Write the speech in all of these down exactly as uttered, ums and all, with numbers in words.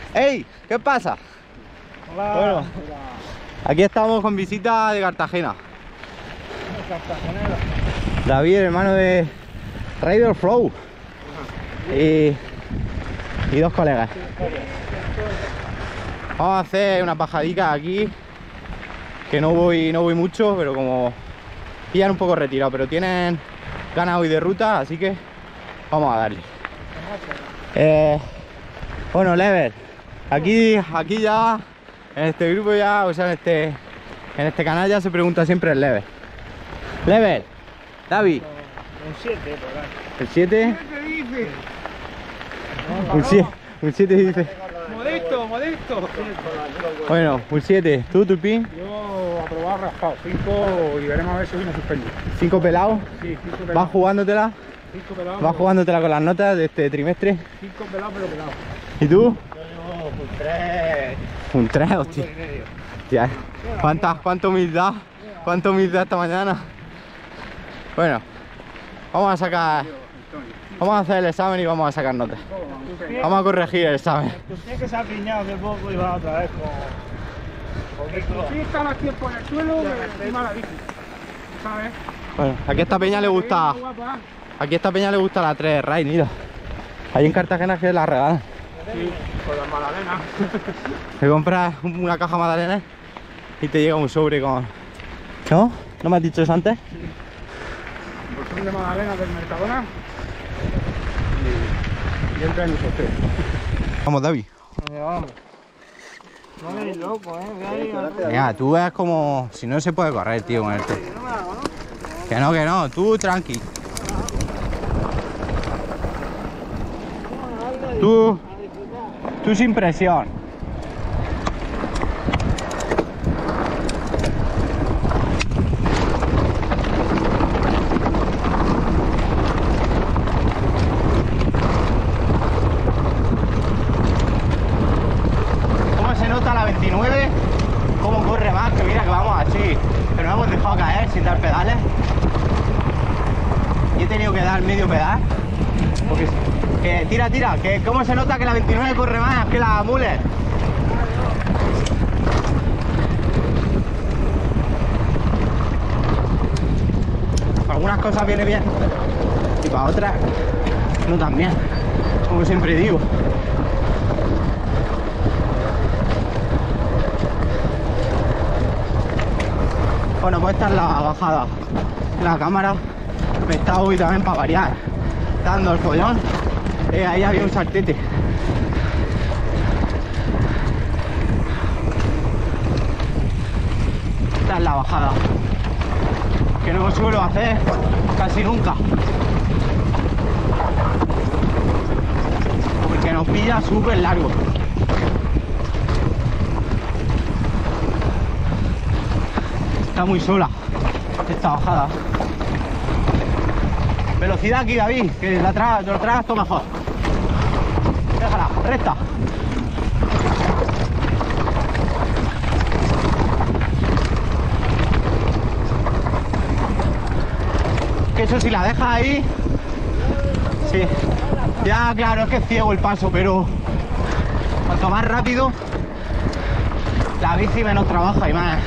¡Ey! ¿Qué pasa? Hola. Bueno, aquí estamos con visita de Cartagena. Cartagenera. David, hermano de Raider Flow. Y, y dos colegas. Vamos a hacer una bajadica aquí. Que no voy, no voy mucho, pero como pillan un poco retirado, pero tienen ganas hoy de ruta, así que vamos a darle. Eh, bueno, Lever, aquí, aquí ya, en este grupo ya, o sea, en este, en este canal ya se pregunta siempre el Lever. Lever, David. Un siete, por ahí. ¿El siete? ¿Qué dice? Un siete, un siete dice. Modesto, modesto. Bueno, un siete. ¿Tú, Turpín? Yo a probar raspado. cinco y veremos a ver si hoy me suspendo. ¿Cinco pelados? Sí, cinco pelados. ¿Vas jugándotela? cinco pelados. ¿Vas jugándotela con las notas de este trimestre? cinco pelados, pero pelados. ¿Y tú? Yo llevo un tres. Un tres, hostia. y medio. Ya. ¿Cuánta, cuánta humildad? ¿Cuánta humildad esta mañana? Bueno, vamos a sacar... Vamos a hacer el examen y vamos a sacar notas. Vamos a corregir el examen. Usted que se ha piñado hace poco y va otra vez con... Si está más tiempo en el suelo, me encima la bici. ¿Sabes? Bueno, aquí a esta peña le gusta... Aquí a esta peña le gusta la tres Ray, mira. Ahí en Cartagena que la regalan. Sí, con las magdalenas. Te compras una caja de magdalenas y te llega un sobre con... ¿No? ¿No me has dicho eso antes? Porción de magdalenas del Mercadona. Y, y entra en el sorteo. Vamos, David. Vamos. No me loco, eh. Mira, tú ves como... Si no se puede correr, tío, con este. Que no, que no. Tú, tranqui. Tú... Tú sin presión. ¿Cómo se nota la veintinueve? ¿Cómo corre más? Que mira que vamos así. Pero nos hemos dejado caer sin dar pedales. Y he tenido que dar medio pedal. Porque... Que tira, tira, que cómo se nota que la veintinueve corre más que la Muller. Para algunas cosas viene bien y para otras no tan bien, como siempre digo. Bueno, pues esta es la bajada. La cámara me está hoy también para variar dando el follón. Eh, ahí había un saltete. Esta es la bajada, que no suelo hacer casi nunca, porque nos pilla súper largo. Está muy sola esta bajada. Velocidad aquí, David, que la tra lo tragas todo mejor. Déjala, recta. Que eso si la dejas ahí... Sí. Ya, claro, es que es ciego el paso, pero... Cuanto más rápido, la bici menos trabaja y más...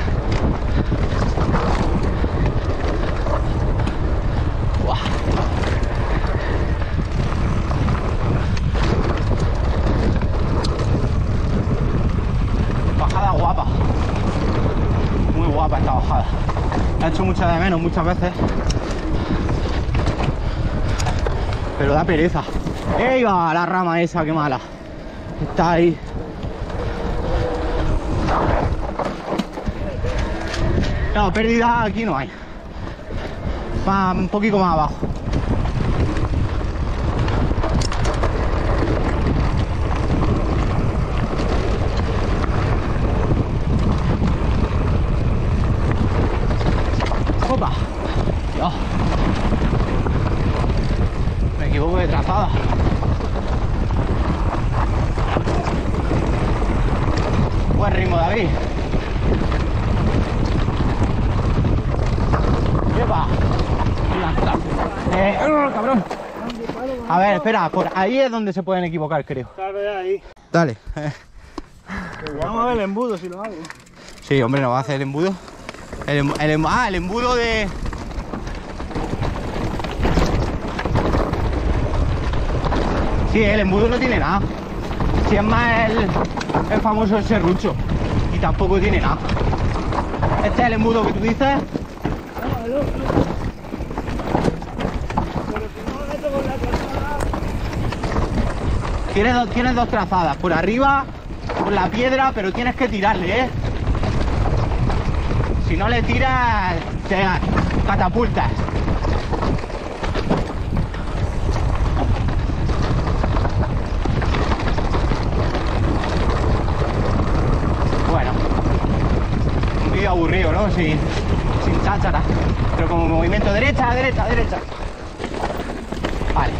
Guapa, muy guapa esta bajada. La he hecho mucho de menos muchas veces, pero da pereza. ¡Ey, va la rama esa, qué mala! Está ahí. No, pérdida aquí no hay. Va un poquito más abajo. Oh. Me equivoco de trazada. Buen ritmo, David. ¡Epa! Eh, oh, cabrón. A ver, espera, por ahí es donde se pueden equivocar, creo. Tal vez ahí. Dale. Eh. Vamos a ver el embudo si lo hago. Sí, hombre, nos va a hacer el embudo. El, em- el em- ah, el embudo de... Sí, el embudo no tiene nada. Si es más el, el famoso serrucho. Y tampoco tiene nada. Este es el embudo que tú dices. No, el otro. Pero si no lo meto con la trazada. Tienes dos, tienes dos trazadas. Por arriba, por la piedra, pero tienes que tirarle, ¿eh? Si no le tiras, te catapultas. Bueno, un vídeo aburrido, ¿no? Sin, sin cháchara. Pero como movimiento derecha, derecha, derecha. Vale.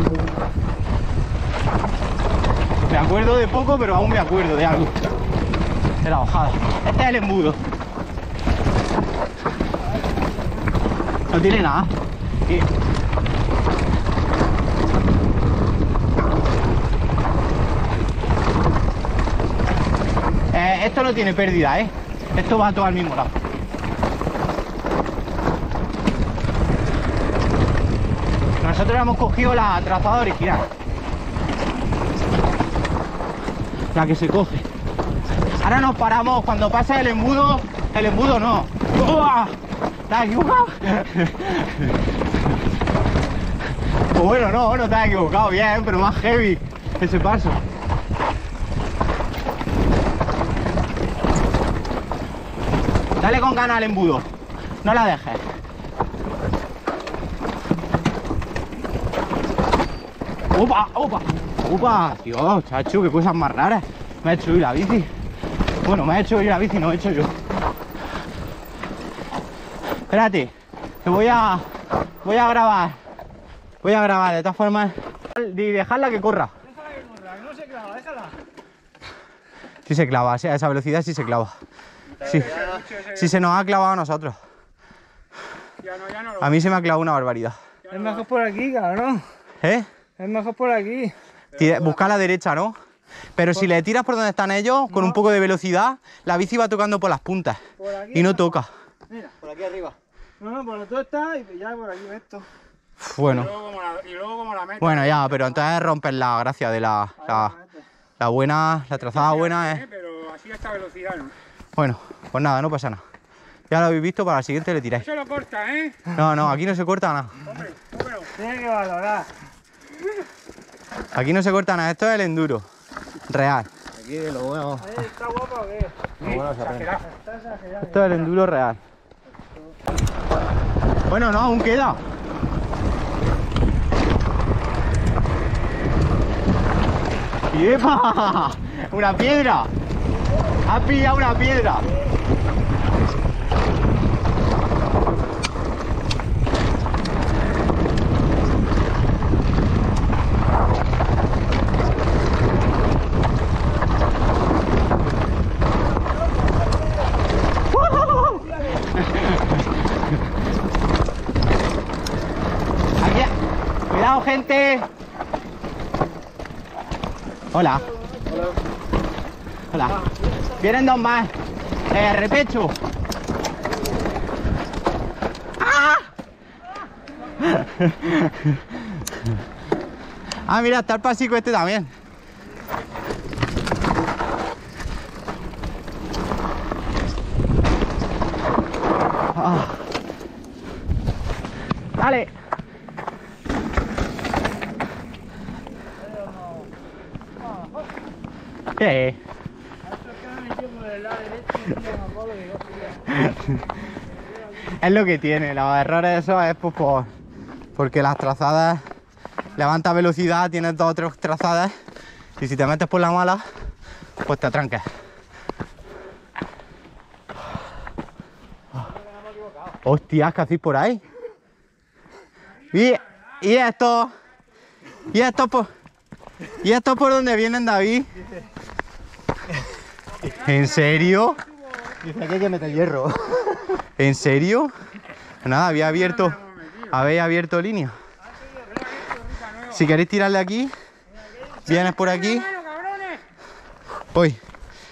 Me acuerdo de poco, pero aún me acuerdo de algo. De la bajada. Este es el embudo. No tiene nada. Y... Eh, esto no tiene pérdida, ¿eh? Esto va todo al mismo lado. Nosotros hemos cogido la trazada original. La que se coge. Ahora nos paramos cuando pase el embudo. El embudo no. ¡Uah! ¿Te has equivocado? Pues bueno, no, no te has equivocado, bien, pero más heavy ese paso. Dale con ganas al embudo, no la dejes. ¡Opa! ¡Opa! ¡Opa! Dios, chacho, qué cosas más raras. Me ha hecho ir la bici. Bueno, me ha hecho ir la bici, no he hecho yo. Espérate, que voy a... Voy a grabar. Voy a grabar, de todas formas. Y dejarla que corra. Déjala que corra, que no se clava, déjala. Si se clava, sí, a esa velocidad sí se clava. Sí, sí se nos ha clavado a nosotros. Ya no, ya no lo A mí se me ha clavado una barbaridad. Es mejor por aquí, cabrón. ¿Eh? Es mejor por aquí. Tira- busca a la derecha, ¿no? Pero si le tiras por donde están ellos, con un poco de velocidad, la bici va tocando por las puntas. Por aquí. Y no toca. Mira. Por aquí arriba. No, no, por todo está y ya por aquí esto. Bueno, Y luego como la, y luego como la meta. bueno ya, pero entonces rompes la gracia de la, la, la buena, la trazada buena es... Pero así a esta velocidad no. Bueno, pues nada, no pasa nada. Ya lo habéis visto, para la siguiente le tiráis. Eso lo corta, ¿eh? No, no, aquí no se corta nada. Hombre, hombre. Tiene que valorar. Aquí no se corta nada, esto es el enduro. Real. Aquí lo bueno. Ahí está guapo o qué. Lo bueno se aprende. Está exagerado. Esto es el enduro real. Bueno, no, aún queda. ¡Yepa! ¡Una piedra! ¡Has pillado una piedra! Aquí, cuidado, gente. Hola. Hola. Vienen dos más. Eh, repecho. ¡Ah! Ah, mira, está el pasico este también. Ah. Dale. ¿Qué? Es lo que tiene, los errores esos es pues, por, porque las trazadas levanta velocidad, tienes dos o tres trazadas y si te metes por la mala, pues te atrancas. Hostias, ¿qué hacéis por ahí? Y, y esto, y esto por, y esto por donde vienen, David. ¿En serio? Dice que hay que meter hierro. ¿En serio? Nada, había abierto, habéis abierto línea. Si queréis tirarle aquí, vienes por aquí. Voy.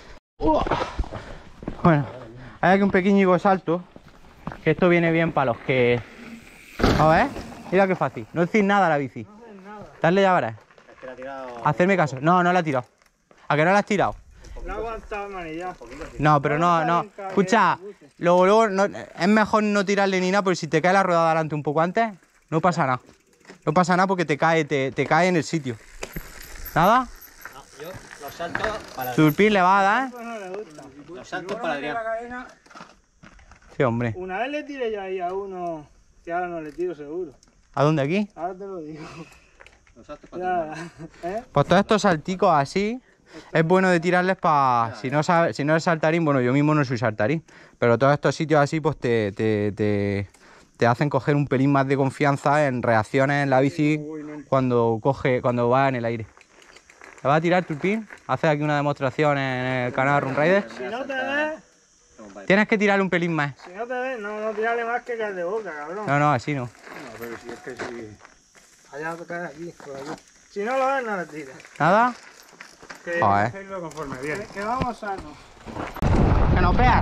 Uh. Bueno, hay aquí un pequeño salto, que esto viene bien para los que... A ver, mira qué fácil, no decir nada a la bici. No haces nada. Dale ya verás. Es que la ha tirado. Hacerme caso. No, no la he tirado. ¿A que no la has tirado? No ha aguantado manillar. No, pero no, no. Escucha, luego, luego no, es mejor no tirarle ni nada, porque si te cae la rueda de adelante un poco antes, no pasa nada. No pasa nada porque te cae, te, te cae en el sitio. ¿Nada? No, yo los saltos para. Turpin le va a dar. Pues no le gusta. Los saltos para Adrián. La cadena. Sí, hombre. Una vez le tiré yo ahí a uno, que ahora no le tiro seguro. ¿A dónde aquí? Ahora te lo digo. Los saltos para Ya, ¿eh? Pues todos estos salticos así, es bueno de tirarles para... Si no sabes, si no eres saltarín, bueno, yo mismo no soy saltarín, pero todos estos sitios así, pues te, te, te, te hacen coger un pelín más de confianza en reacciones en la bici cuando coge, cuando va en el aire. ¿Le vas a tirar, Turpin? Haces aquí una demostración en el canal Run Rider. Si no te ves, Tienes que tirarle un pelín más. si no te ves, no, no tirarle más que caer de boca, cabrón. No, no, así no. No, pero si es que si... Allá te caes aquí, por aquí. Si no lo ves, no le tires. ¿Nada? Que, Joder. hacerlo conforme viene. Que, que vamos sanos. Que nos veas.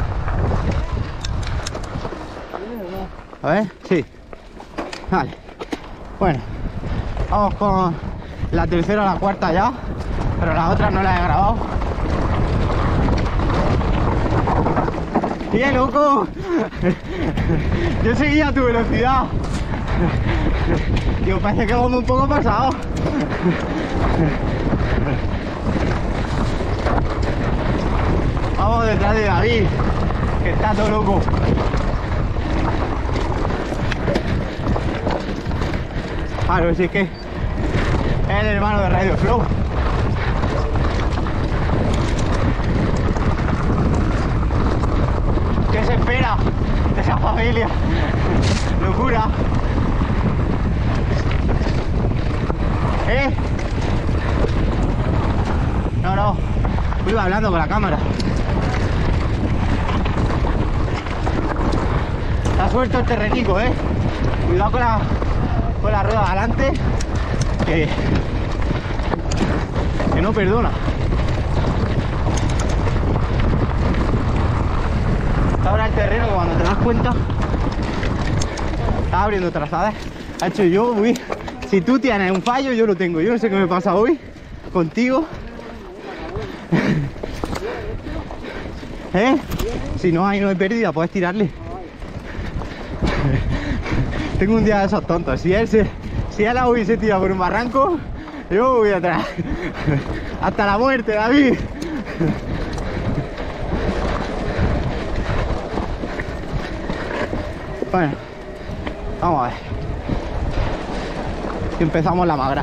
A ver, sí. Vale. Bueno, vamos con la tercera o la cuarta ya, pero las otras no las he grabado. ¡Qué loco! Yo seguía a tu velocidad. Tío, parece que vamos un poco pasados. Vamos detrás de David, que está todo loco. Claro, si es que es el hermano de Radio Flow. ¿Qué se espera de esa familia? Locura. ¿Eh? No, no. Iba hablando con la cámara. Está suelto el terrenico, ¿eh? Cuidado con la, con la rueda adelante, que, que no perdona. Está ahora el terreno que cuando te das cuenta está abriendo trazadas. Ha hecho yo, uy, si tú tienes un fallo, yo lo tengo. Yo no sé qué me pasa hoy contigo. ¿Eh? Si no hay, no hay pérdida, puedes tirarle. Tengo un día de esos tontos. Si él, se, si él la hubiese tirado por un barranco, yo voy atrás. Hasta la muerte, David. Bueno, vamos a ver. Y empezamos la magra.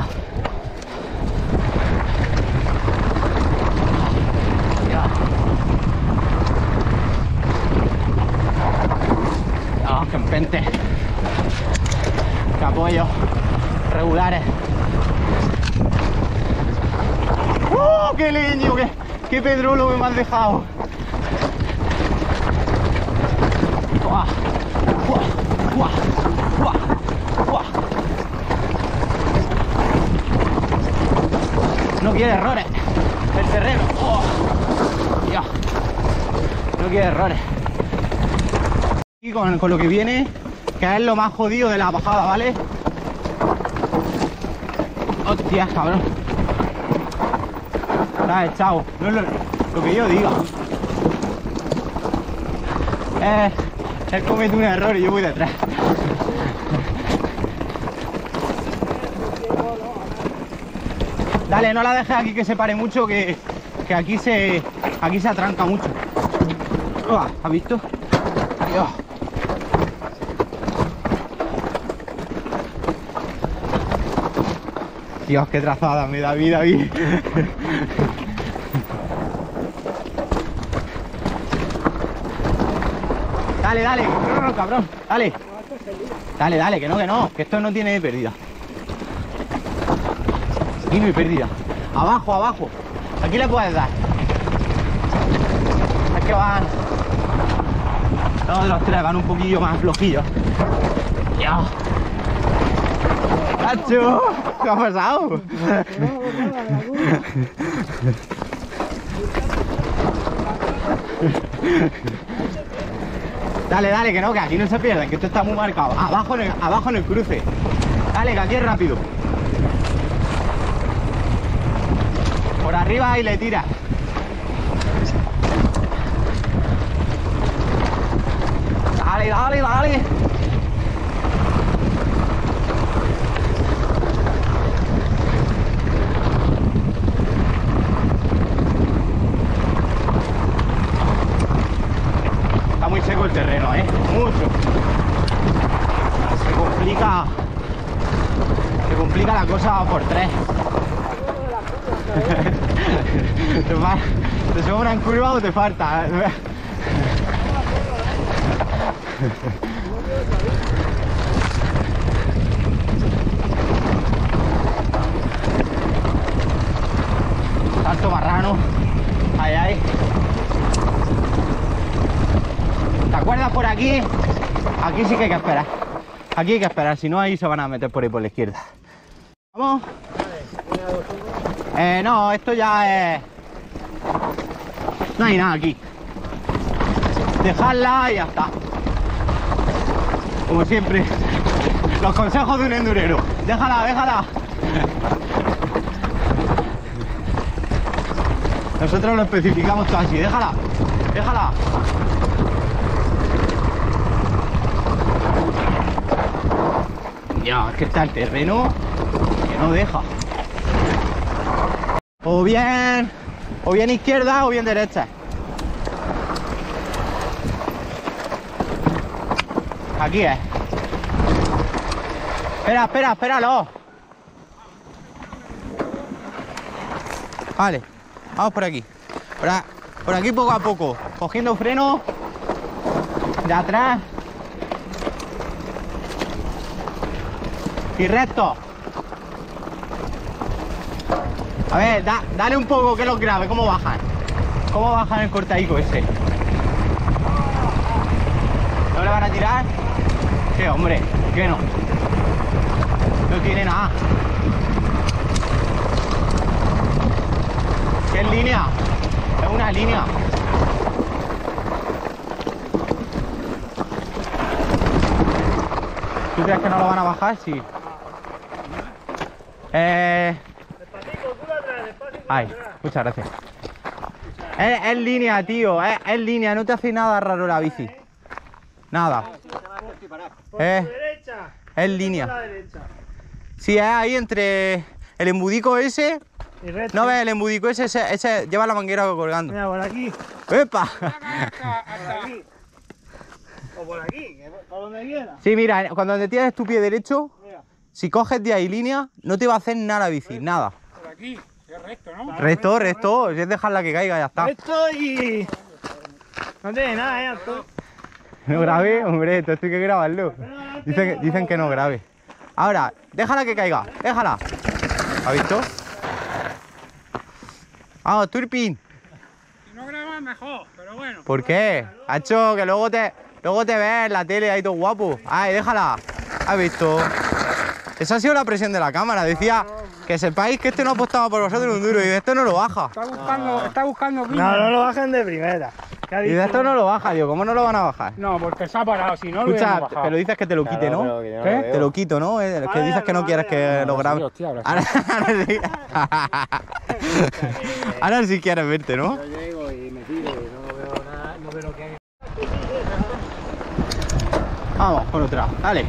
Ah, que empente. Que apoyo. Regulares. ¡Oh, qué leño! ¡Qué, qué pedrolo me has dejado! ¡Buah! ¡Buah! ¡Buah! ¡Buah! ¡Buah! No quiere errores el terreno. ¡Oh! Dios. No quiere errores. Y con, con lo que viene, que es lo más jodido de la bajada, ¿vale? Hostia, cabrón. Está echado. No es lo, lo que yo diga. Eh, él comete un error y yo voy detrás. Dale, no la dejes aquí que se pare mucho, que, que aquí se aquí se atranca mucho. Uah, ¿has visto? Adiós. Dios, qué trazada me da vida, David. Dale, dale, no, no, cabrón, dale. Dale, dale, que no, que no, que esto no tiene pérdida. Aquí no hay pérdida. Abajo, abajo. Aquí le puedes dar. Es que van... Los de los tres van un poquillo más flojillos. Ya. ¡Cacho! ¿Qué ha pasado? Dale, dale, que no, que aquí no se pierden, que esto está muy marcado. Abajo en el, abajo en el cruce. Dale, que aquí es rápido. Por arriba y le tira. Dale, dale, dale. Está muy seco el terreno, ¿eh? Mucho. Se complica. Se complica la cosa por tres. ¿Te, fa... ¿Te sobra en curva o te falta? Tanto marrano. Ay, ay. ¿Te acuerdas por aquí? Aquí sí que hay que esperar. Aquí hay que esperar, si no ahí se van a meter por ahí por la izquierda. ¿Vamos? Eh, no, esto ya es... No hay nada aquí. Dejarla y ya está. Como siempre. Los consejos de un endurero. Déjala, déjala. Nosotros lo especificamos todo así. Déjala, déjala. Ya, es que está el terreno que no deja. O bien, o bien izquierda o bien derecha. Aquí es. Espera, espera, espéralo. Vale, vamos por aquí. Por, a, por aquí poco a poco, cogiendo freno de atrás y recto. A ver, da, dale un poco que los grabe, cómo bajan. Cómo bajan el cortaico ese. ¿No le van a tirar? Sí, hombre, que no. No tiene nada. ¿Qué es línea? Es una línea. ¿Tú crees que no lo van a bajar? Sí. Eh... Ay, muchas gracias. Es, es línea, tío, es, es línea, no te hace nada raro la bici. Nada. Es, es línea. Sí, es ahí entre el embudico ese. ¿No ves el embudico ese? Ese, ese lleva la manguera colgando. Mira, por aquí. ¡Epa! Hasta aquí. O por aquí, por donde quiera. Sí, mira, cuando te tienes tu pie derecho, Mira. si coges de ahí línea, no te va a hacer nada la bici, nada. Por aquí, es recto, ¿no? Resto, resto, es dejarla que caiga, ya está. Esto y... No tiene nada, ¿eh? Esto... No grabé, hombre, esto hay que grabarlo. Dicen, dicen que no grabe. Ahora, déjala que caiga, déjala. ¿Has visto? Vamos, Turpin. Si no grabas, mejor, pero bueno. ¿Por qué? Hacho, que luego te, luego te ves en la tele ahí todo guapo. Ay, déjala. ¿Has visto? Esa ha sido la presión de la cámara. Decía que sepáis que este no apostaba por vosotros un duro y de esto no lo baja. Está buscando, está buscando... No, no lo bajan de primera. Y de esto no lo baja, digo, ¿cómo no lo van a bajar? No, porque se ha parado, si no lo Escucha, hubiéramos bajado. pero dices que te lo quite, ¿no? ¿Qué? Te lo quito, ¿no? Eh, que dices que no quieres que lo grabe. Hostia, ahora sí. Ahora, ahora sí. Ahora sí quieres verte, ¿no? Yo llego y me tiro y no veo nada, no veo lo que hay. Vamos, con otra, dale.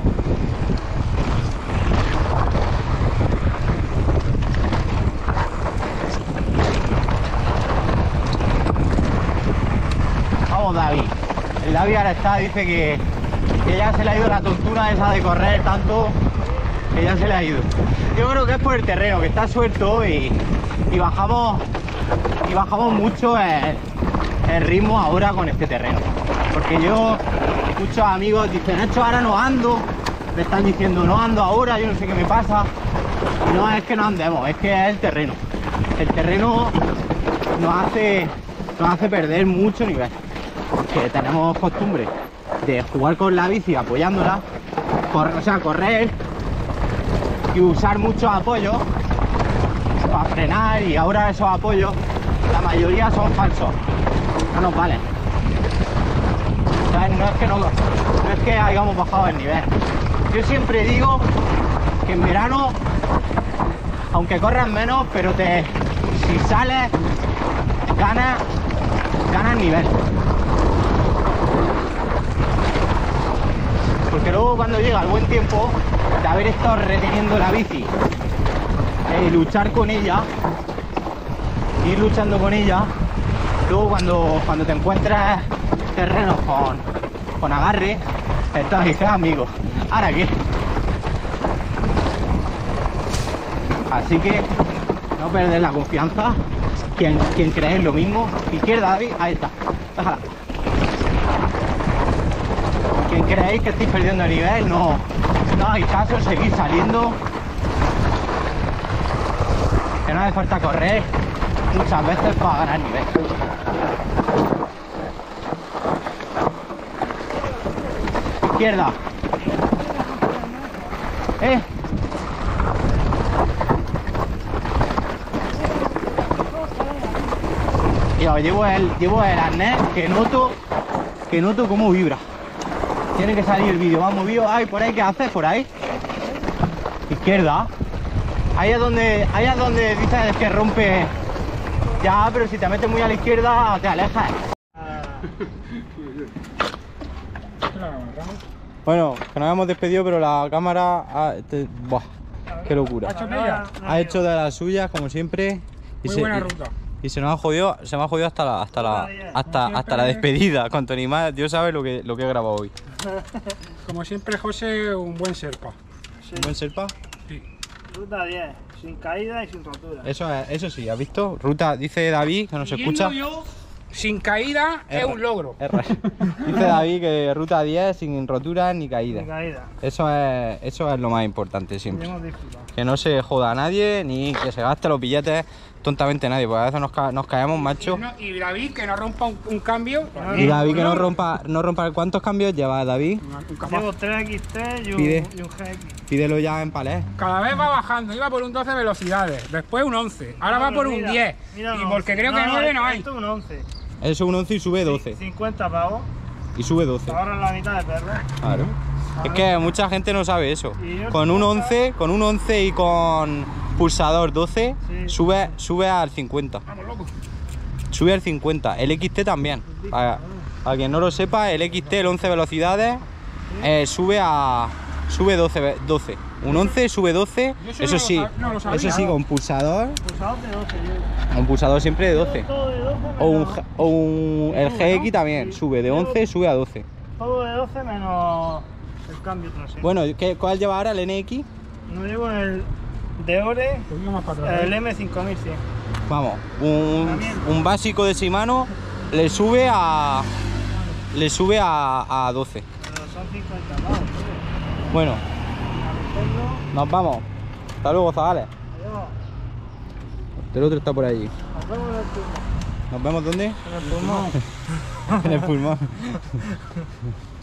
Vamos, David. El David ahora está, dice que, que ya se le ha ido la tontura esa de correr tanto, que ya se le ha ido. Yo creo que es por el terreno, que está suelto y, y bajamos y bajamos mucho el, el ritmo ahora con este terreno. Porque yo, muchos amigos dicen, Nacho, ahora no ando, me están diciendo, no ando ahora, yo no sé qué me pasa. Y no es que no andemos, es que es el terreno. El terreno nos hace, nos hace perder mucho nivel. Porque tenemos costumbre de jugar con la bici apoyándola, correr, o sea, correr y usar muchos apoyos para frenar, y ahora esos apoyos, la mayoría son falsos, no nos valen. ¿Sabes? No es que no, no es que hayamos bajado el nivel. Yo siempre digo que en verano, aunque corras menos, pero te, si sales, ganas, ganas nivel. Porque luego cuando llega el buen tiempo, de haber estado reteniendo la bici y luchar con ella, ir luchando con ella, luego cuando, cuando te encuentras terrenos con, con agarre, entonces dices, amigo, ¿ahora qué? Así que no perder la confianza. Quien, quien cree lo mismo. Izquierda, David, ahí está. Déjala. Quien creéis que estáis perdiendo nivel, no, no hay caso, seguir saliendo. Que no hace falta correr muchas veces para ganar nivel. Izquierda. Eh. Yo llevo el, llevo el arnés que noto, que noto cómo vibra. Tiene que salir el vídeo más movido. Ay, por ahí, ¿qué haces? Por ahí. Izquierda. Ahí es donde, ahí es donde dices que rompe. Ya, pero si te metes muy a la izquierda, te alejas. Bueno, que nos hemos despedido, pero la cámara ha, te, buah, qué locura. Ha hecho de las suyas, como siempre. Y Muy se, buena y, ruta. Y se nos ha jodido, se me ha jodido hasta la, hasta la, hasta, hasta la despedida. Cuanto ni más, Dios sabe lo que, lo que he grabado hoy. Como siempre, José, un buen serpa. Sí. ¿Un buen serpa? Sí. Ruta diez, sin caída y sin rotura. Eso, es, eso sí, ¿has visto? Ruta, dice David, que nos escucha. Yo, sin caída R. es un logro. R. Dice David que ruta diez sin roturas ni caída. Sin caída. Eso es, eso es lo más importante siempre. Hemos disfrutado. Que no se joda a nadie ni que se gaste los billetes tontamente nadie, porque a veces nos, ca nos caemos, macho. Y, no, y David, que no rompa un, un cambio. Y David que no rompa, no rompa. ¿Cuántos cambios lleva David? Un capaz. Llevo tres equis te y un, Pide. y un ge equis. Pídelo ya en palés. Cada vez va bajando, iba por un doce velocidades, después un once, ahora No, va pero por un mira, diez. mira Y un porque once. creo que no, nueve no hay. Esto es un once. Eso es un once y sube doce. cincuenta pavos. Y sube doce. Ahora la mitad de perro. Claro. Es que mucha gente no sabe eso. Y yo Con un cincuenta. once, con un once y con pulsador doce, Sí. sube, sube al cincuenta. Vamos, loco. Sube al cincuenta. El equis te también. Para, para quien no lo sepa, el equis te, el once velocidades, eh, sube a sube doce, ve- doce. Un once sube doce. Yo eso Eso no lo sí, sab- no lo sabía. eso sí, con pulsador. Pulsador de doce. Yo. Un pulsador siempre de doce. Todo de doce O un, menos, G- o un el ge equis también. Sube de once, sube a doce. todo de doce menos el cambio trasero. Bueno, ¿qué, ¿cuál lleva ahora el ene equis? No llevo el de Ore, Un poquito más para atrás. el eme cinco mil cien. Vamos, un, un básico de Shimano le sube a le sube a, a doce. Pero son cincuenta pavos. tío. Bueno, Hacerlo, nos vamos. Hasta luego, Zagales. adiós. El otro está por allí. Nos vemos en el pulmón. ¿Nos vemos dónde? En el pulmón. En el pulmón.